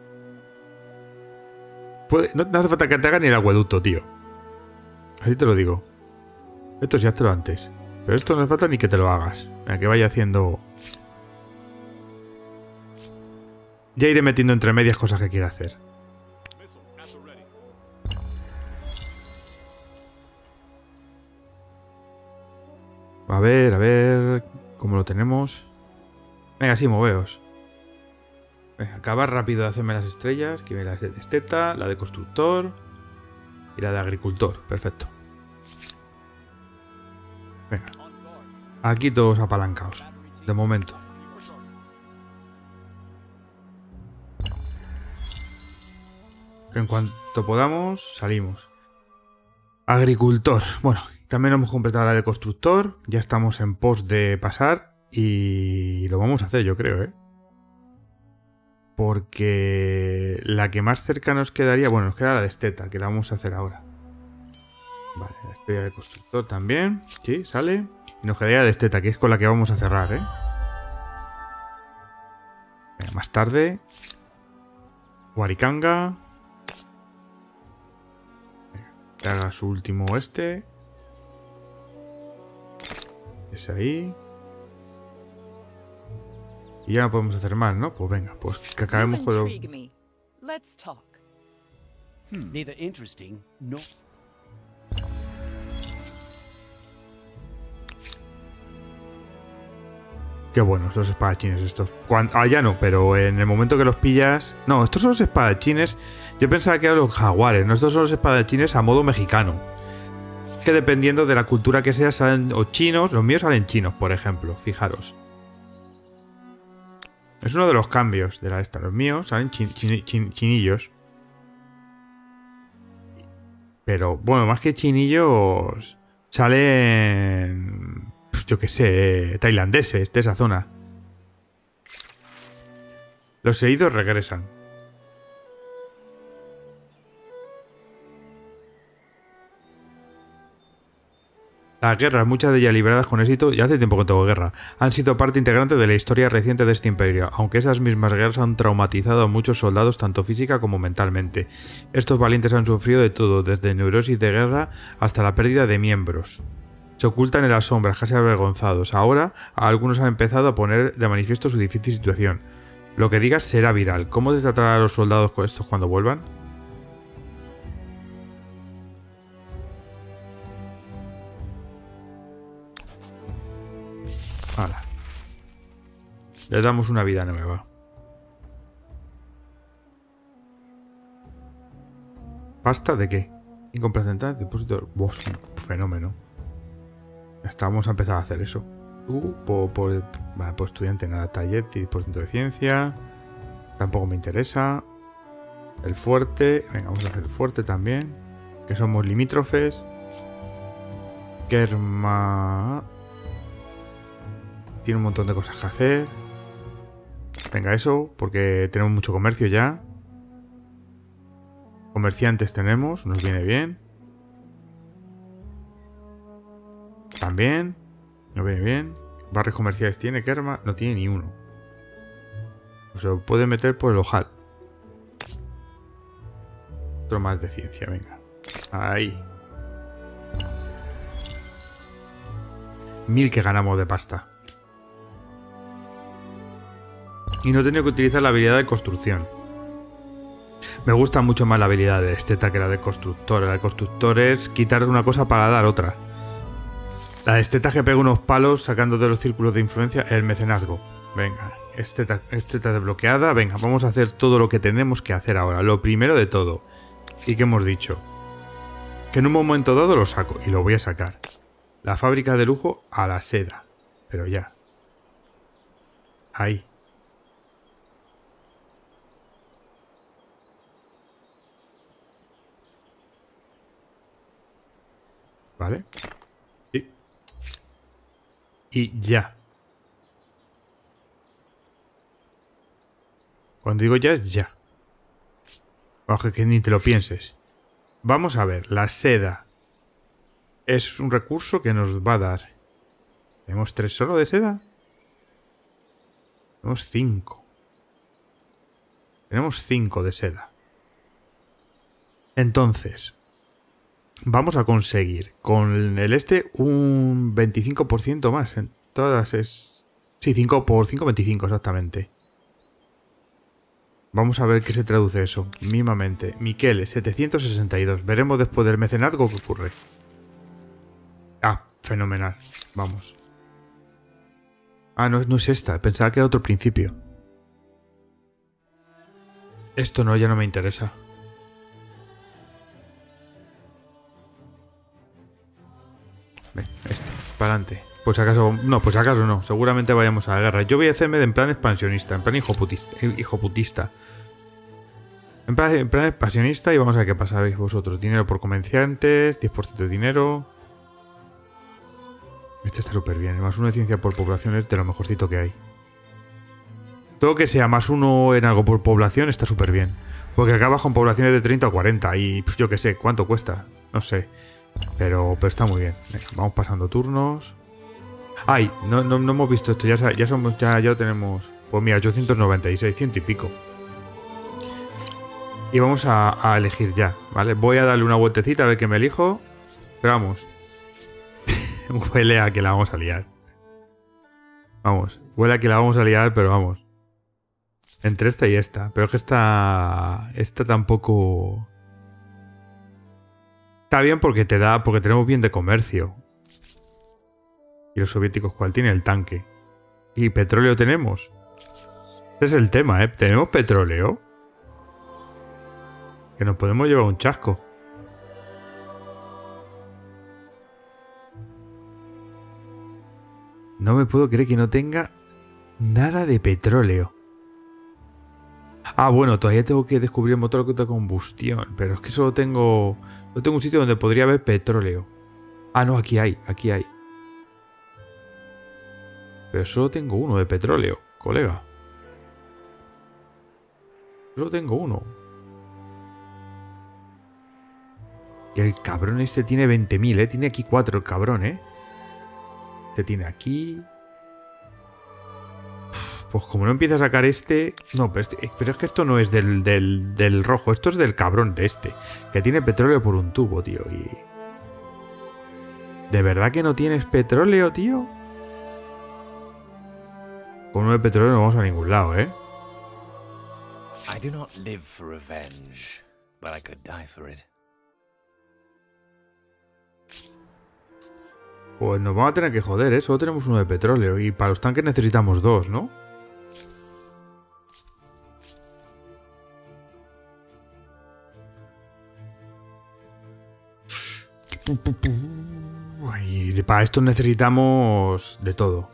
Puede, no, no hace falta que te haga ni el acueducto, tío. Así te lo digo. Esto sí, hazlo antes. Pero esto no hace falta ni que te lo hagas. Venga, que vaya haciendo... Ya iré metiendo entre medias cosas que quiera hacer. A ver, a ver... ¿Cómo lo tenemos? Venga, sí, moveos. Venga, acabar rápido de hacerme las estrellas. Que me las de esteta, la de constructor y la de agricultor. Perfecto. Venga. Aquí todos apalancados. De momento. En cuanto podamos, salimos. Agricultor. Bueno, también hemos completado la de constructor. Ya estamos en pos de pasar. Y lo vamos a hacer, yo creo, ¿eh? Porque la que más cerca nos quedaría... Bueno, nos queda la de esteta, que la vamos a hacer ahora. Vale, la estrella de constructor también. Sí, sale. Y nos quedaría la de esteta, que es con la que vamos a cerrar, ¿eh? Venga, más tarde. Warikanga. Que haga su último este. Ese ahí. Y ya no podemos hacer más, ¿no? Pues venga, pues que acabemos con lo... Let's talk. Hmm. Neither interesting nor... Qué buenos los espadachines estos. Cuando... Ah, ya no, pero en el momento que los pillas... No, estos son los espadachines... Yo pensaba que eran los jaguares, no, estos son los espadachines a modo mexicano. Que dependiendo de la cultura que sea, salen o chinos, los míos salen chinos, por ejemplo, fijaros. Es uno de los cambios de la esta. Los míos salen chin, chin, chin, chinillos. Pero, bueno, más que chinillos, salen... Pues yo qué sé, tailandeses de esa zona. Los heridos regresan. Las guerras, muchas de ellas libradas con éxito, y hace tiempo que tengo guerra, han sido parte integrante de la historia reciente de este imperio, aunque esas mismas guerras han traumatizado a muchos soldados tanto física como mentalmente. Estos valientes han sufrido de todo, desde neurosis de guerra hasta la pérdida de miembros. Se ocultan en las sombras, casi avergonzados. Ahora, algunos han empezado a poner de manifiesto su difícil situación. Lo que digas será viral. ¿Cómo desatar a los soldados con estos cuando vuelvan? Hala. Les damos una vida nueva. ¿Pasta de qué? Incomplacente, depósito. Vos, fenómeno. Ya está, vamos a empezar a hacer eso. Uh, por, por, por estudiante, nada. Taller, diez por ciento de ciencia. Tampoco me interesa. El fuerte. Venga, vamos a hacer el fuerte también. Que somos limítrofes. Kerma. Tiene un montón de cosas que hacer. Venga, eso, porque tenemos mucho comercio ya. Comerciantes tenemos, nos viene bien. También, nos viene bien. Barrios comerciales tiene Kerma, no tiene ni uno. O se lo puede meter por el ojal. Otro más de ciencia, venga. Ahí. Mil que ganamos de pasta. Y no he tenido que utilizar la habilidad de construcción. Me gusta mucho más la habilidad de esteta que la de constructor. La de constructor es quitar una cosa para dar otra. La de esteta que pega unos palos sacando de los círculos de influencia el mecenazgo. Venga, esteta, esteta desbloqueada. Venga, vamos a hacer todo lo que tenemos que hacer ahora. Lo primero de todo. ¿Y qué hemos dicho? Que en un momento dado lo saco. Y lo voy a sacar. La fábrica de lujo a la seda. Pero ya. Ahí. ¿Vale? y ya. Cuando digo ya es ya. Ojo, que ni te lo pienses. Vamos a ver, la seda es un recurso que nos va a dar. ¿Tenemos tres solo de seda? Tenemos cinco. Tenemos cinco de seda. Entonces, vamos a conseguir con el este un veinticinco por ciento más. En todas es... Sí, cinco por cinco, veinticinco exactamente. Vamos a ver qué se traduce eso, mínimamente. Miquel, setecientos sesenta y dos. Veremos después del mecenazgo qué ocurre. Ah, fenomenal. Vamos. Ah, no, no es esta. Pensaba que era otro principio. Esto no, ya no me interesa. Ven, este. Para adelante. Pues acaso... No, pues acaso no. Seguramente vayamos a la guerra. Yo voy a hacerme de en plan expansionista. En plan hijoputista. hijoputista. En plan, en plan expansionista y vamos a ver qué pasa. ¿Veis vosotros? Dinero por comerciantes. diez por ciento de dinero. Este está súper bien. Más uno de ciencia por población es de lo mejorcito que hay. Todo que sea más uno en algo por población está súper bien. Porque acabas con poblaciones de treinta o cuarenta. Y pues, yo qué sé, ¿cuánto cuesta? No sé. Pero, pero está muy bien. Venga, vamos pasando turnos. Ay, no, no, no hemos visto esto. Ya, ya somos, ya, ya lo tenemos. Pues mira, ochocientos noventa y seis, ciento y pico. Y vamos a, a elegir ya, ¿vale? Voy a darle una vueltecita a ver qué me elijo. Pero vamos. Huele a que la vamos a liar. Vamos. Huele a que la vamos a liar, pero vamos. Entre esta y esta. Pero es que esta... Esta tampoco... Está bien porque te da... Porque tenemos bien de comercio. ¿Y los soviéticos cuál tiene? El tanque. ¿Y petróleo tenemos? Ese es el tema, ¿eh? ¿Tenemos petróleo? Que nos podemos llevar un chasco. No me puedo creer que no tenga nada de petróleo. Ah, bueno, todavía tengo que descubrir el motor de combustión. Pero es que solo tengo... No tengo un sitio donde podría haber petróleo. Ah, no, aquí hay, aquí hay. Pero solo tengo uno de petróleo, colega. Solo tengo uno. Que el cabrón este tiene veinte mil, ¿eh? Tiene aquí cuatro el cabrón, ¿eh? Este tiene aquí... Pues como no empieza a sacar este... No, pero, este... pero es que esto no es del, del, del rojo. Esto es del cabrón de este. Que tiene petróleo por un tubo, tío. Y... ¿De verdad que no tienes petróleo, tío? Con uno de petróleo no vamos a ningún lado, ¿eh? I do not live for revenge, but I could die for it. Pues nos vamos a tener que joder, ¿eh? Solo tenemos uno de petróleo. Y para los tanques necesitamos dos, ¿no? Y para esto necesitamos de todo.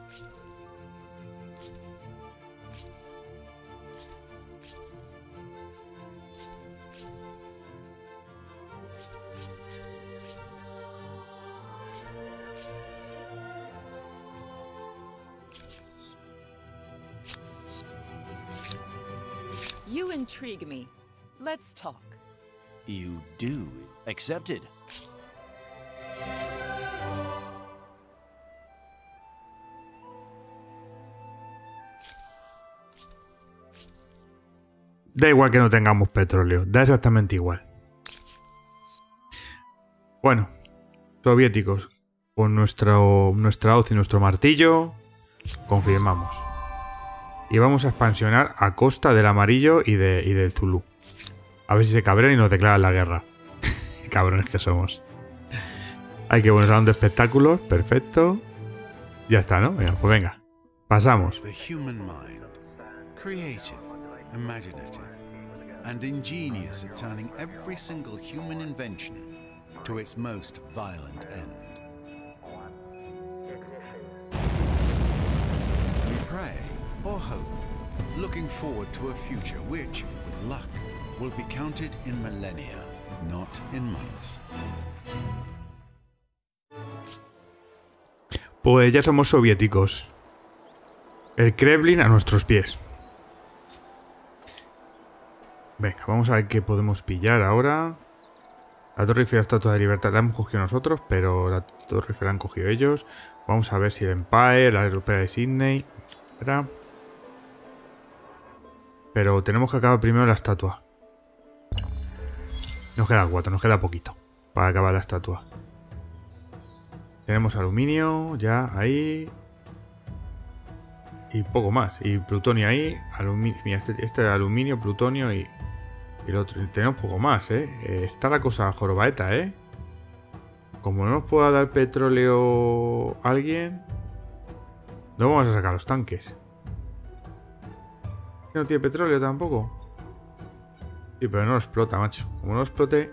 You intrigue me. Let's talk. You do. Accepted. Da igual que no tengamos petróleo, da exactamente igual. Bueno, soviéticos, con nuestro, nuestra hoz y nuestro martillo, confirmamos. Y vamos a expansionar a costa del amarillo y, de, y del Zulu. A ver si se cabrean y nos declaran la guerra. Cabrones que somos. Hay que poner salón de espectáculos, perfecto. Ya está, ¿no? Venga, pues venga. Pasamos. The human mind, creative, imaginative, and ingenious at turning every single human invention to its most violent end. We pray or hope, looking forward to a future which, with luck, will be counted in millennia, not in months. Pues ya somos soviéticos. El Kremlin a nuestros pies. Venga, vamos a ver qué podemos pillar ahora. La Torre Eiffel y la Estatua de Libertad la hemos cogido nosotros, pero la Torre Eiffel la han cogido ellos. Vamos a ver si el Empire, la Europea de Sydney. Espera. Pero tenemos que acabar primero la estatua. Nos queda cuatro, nos queda poquito para acabar la estatua. Tenemos aluminio ya ahí. Y poco más. Y plutonio ahí. Aluminio, mira, este, este es aluminio, plutonio y, y el otro. Y tenemos poco más, ¿eh? ¿eh? Está la cosa jorobaeta, ¿eh? Como no nos pueda dar petróleo alguien, no vamos a sacar los tanques. ¿No tiene petróleo tampoco? Sí, pero no lo explota, macho. Como no lo explote...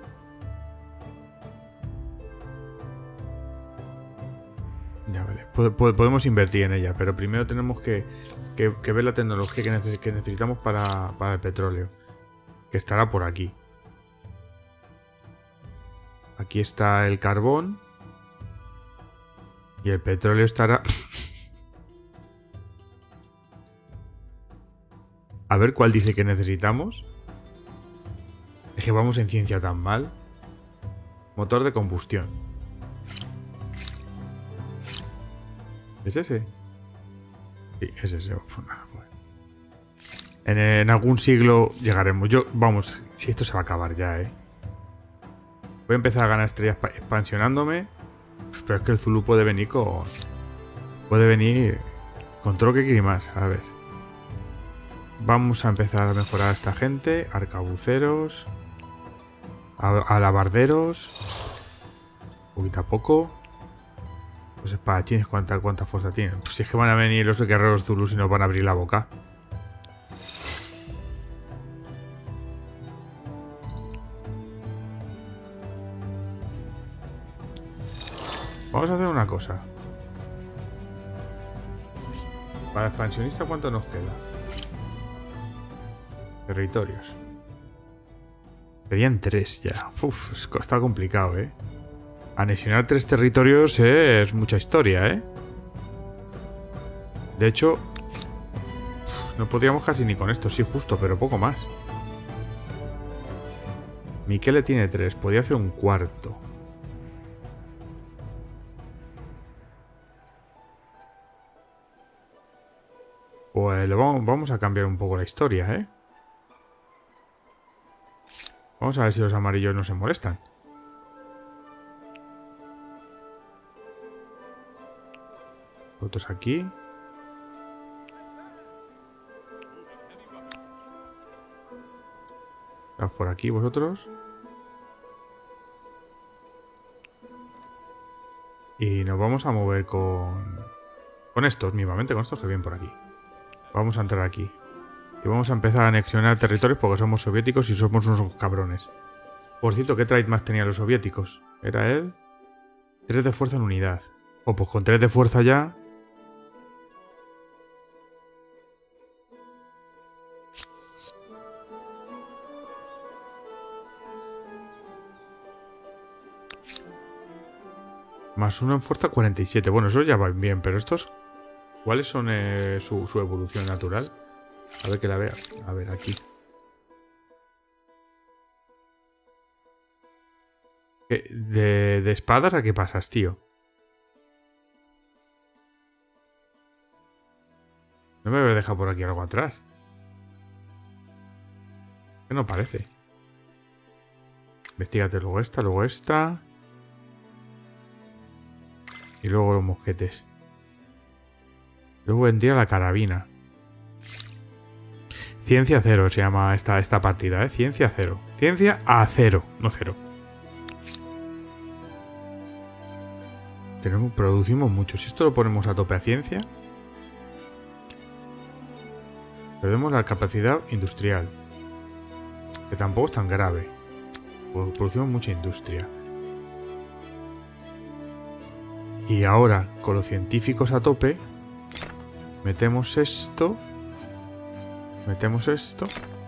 Ya vale. Podemos invertir en ella, pero primero tenemos que, que, que ver la tecnología que, neces que necesitamos para, para el petróleo. Que estará por aquí. Aquí está el carbón. Y el petróleo estará... A ver cuál dice que necesitamos. Es que vamos en ciencia tan mal. Motor de combustión. ¿Es ese? Sí, es ese. En, en algún siglo llegaremos. Yo, vamos, si esto se va a acabar ya, ¿eh? Voy a empezar a ganar estrellas expansionándome. Pero es que el Zulu puede venir con... Puede venir con todo lo que quiere más. A ver. Vamos a empezar a mejorar a esta gente. Arcabuceros. Alabarderos. Poquito a poco. Los espadachines, ¿cuánta, cuánta fuerza tienen? Pues si es que van a venir los guerreros Zulus y nos van a abrir la boca. Vamos a hacer una cosa. Para expansionista, ¿cuánto nos queda? Territorios. Serían tres ya. Uf, está complicado, ¿eh? Anexionar tres territorios es mucha historia, ¿eh? De hecho, no podríamos casi ni con esto, sí, justo, pero poco más. Miquele tiene tres, podría hacer un cuarto. Pues lo vamos, vamos a cambiar un poco la historia, ¿eh? Vamos a ver si los amarillos no se molestan. Otros aquí. Vamos por aquí vosotros. Y nos vamos a mover con... Con estos, mismamente, con estos que vienen por aquí. Vamos a entrar aquí. Y vamos a empezar a anexionar territorios porque somos soviéticos y somos unos cabrones. Por cierto, ¿qué trade más tenían los soviéticos? ¿Era él? tres de fuerza en unidad. O pues con tres de fuerza ya... Más uno en fuerza cuarenta y siete. Bueno, eso ya va bien, pero estos... ¿Cuáles son eh, su, su evolución natural? A ver que la vea. A ver, aquí. ¿De, de espadas a qué pasas, tío? No me habré dejado por aquí algo atrás. Que no parece. Investígate luego esta, luego esta. Y luego los mosquetes. Luego vendría la carabina. Ciencia cero se llama esta, esta partida, ¿eh? Ciencia cero. Ciencia a cero, no cero. Tenemos, producimos mucho. Si esto lo ponemos a tope a ciencia, perdemos la capacidad industrial. Que tampoco es tan grave. Porque producimos mucha industria. Y ahora, con los científicos a tope, metemos esto. Metemos esto.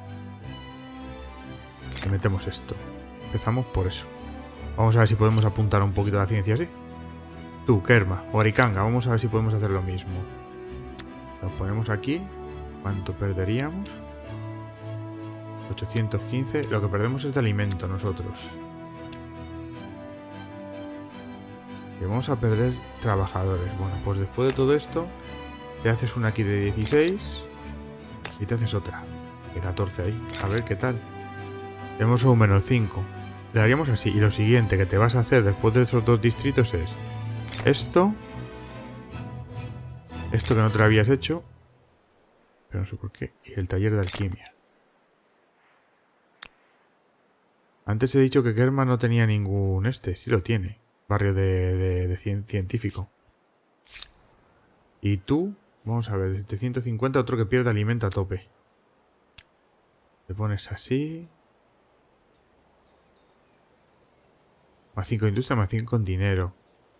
Y metemos esto. Empezamos por eso. Vamos a ver si podemos apuntar un poquito a la ciencia así. Tú, Kerma, Oricanga, vamos a ver si podemos hacer lo mismo. Nos ponemos aquí. ¿Cuánto perderíamos? ochocientos quince. Lo que perdemos es de alimento nosotros. Y vamos a perder trabajadores. Bueno, pues después de todo esto, te haces una aquí de dieciséis y te haces otra de catorce ahí. A ver qué tal. Tenemos un menos cinco. Le haríamos así. Y lo siguiente que te vas a hacer después de esos dos distritos es esto. Esto que no te lo habías hecho. Pero no sé por qué. Y el taller de alquimia. Antes he dicho que Kerma no tenía ningún este. Sí lo tiene. Barrio de, de, de cien, científico. Y tú, vamos a ver, desde ciento cincuenta otro que pierde alimento a tope. Te pones así. Más cinco industria, más cinco con dinero.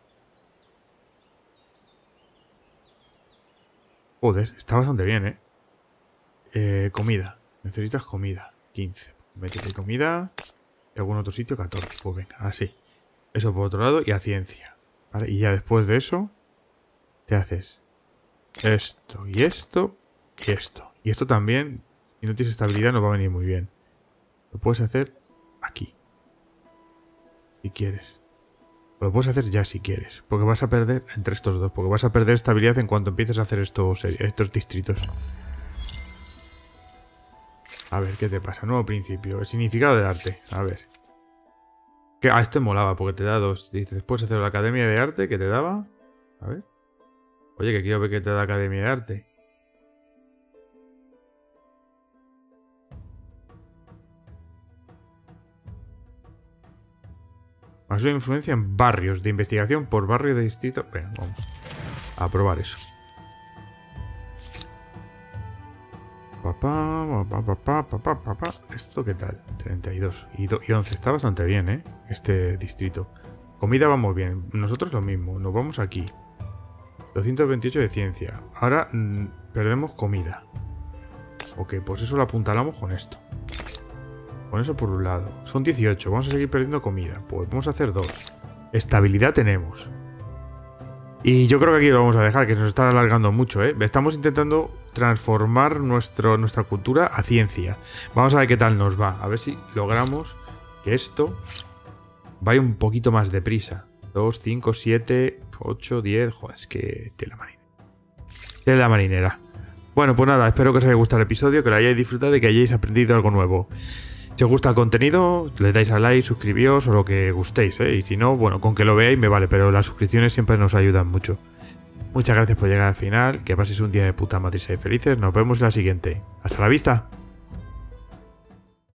Joder, está bastante bien, ¿eh? eh comida. Necesitas comida. quince. Métete comida. Y algún otro sitio, catorce. Pues venga, así. Eso por otro lado y a ciencia. ¿Vale? Y ya después de eso, te haces esto y esto y esto. Y esto también, si no tienes estabilidad, no va a venir muy bien. Lo puedes hacer aquí. Si quieres. Lo puedes hacer ya si quieres. Porque vas a perder entre estos dos. Porque vas a perder estabilidad en cuanto empieces a hacer estos, estos distritos. A ver, ¿qué te pasa? Nuevo principio. El significado del arte. A ver. Que, ah, esto molaba porque te da dos. Dices, puedes hacer la academia de arte que te daba. A ver. Oye, que quiero ver qué te da academia de arte. Más una influencia en barrios de investigación por barrio de distrito. Venga, vamos a probar eso. Papá, papá, papá, papá, papá. ¿Esto qué tal? treinta y dos y, y once. Está bastante bien, ¿eh? Este distrito. Comida vamos bien. Nosotros lo mismo. Nos vamos aquí. doscientos veintiocho de ciencia. Ahora mmm, perdemos comida. Ok, pues eso lo apuntalamos con esto. Con eso por un lado. Son dieciocho. Vamos a seguir perdiendo comida. Pues vamos a hacer dos. Estabilidad tenemos. Y yo creo que aquí lo vamos a dejar, que nos está alargando mucho, ¿eh? Estamos intentando transformar nuestro, nuestra cultura a ciencia. Vamos a ver qué tal nos va. A ver si logramos que esto vaya un poquito más deprisa. dos, cinco, siete, ocho, diez... Joder, es que tela marinera. Tela marinera. Bueno, pues nada, espero que os haya gustado el episodio, que lo hayáis disfrutado y que hayáis aprendido algo nuevo. Si os gusta el contenido, le dais a like, suscribíos o lo que gustéis, ¿eh? Y si no, bueno, con que lo veáis me vale, pero las suscripciones siempre nos ayudan mucho. Muchas gracias por llegar al final, que paséis un día de puta madre y seáis felices. Nos vemos en la siguiente. ¡Hasta la vista!